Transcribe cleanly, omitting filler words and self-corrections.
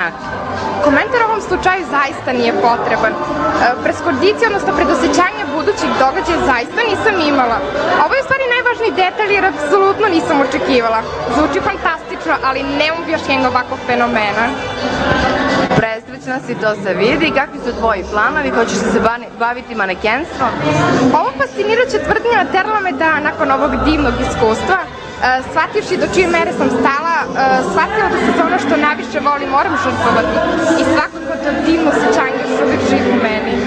Komentar u ovom slučaju zaista nije potreban. Preskondicije, odnosno predosećanja budućih događaja zaista nisam imala. Ovo je u stvari najvažniji detalj jer apsolutno nisam očekivala. Zvuči fantastično, ali ne objašnjenje ovakvog fenomena. Presrećna si, to se vidi. Kakvi su tvoji planovi? Hoćeš se baviti manekenstvom? Ovo fascinirajuća tvrdnja naterala me da nakon ovog divnog iskustva, shvativši do čije mere sam stala, shvatila da se za ono što najviše volim moram žrtvovati i svakako to divno osjećanje još uvijek živi u meni.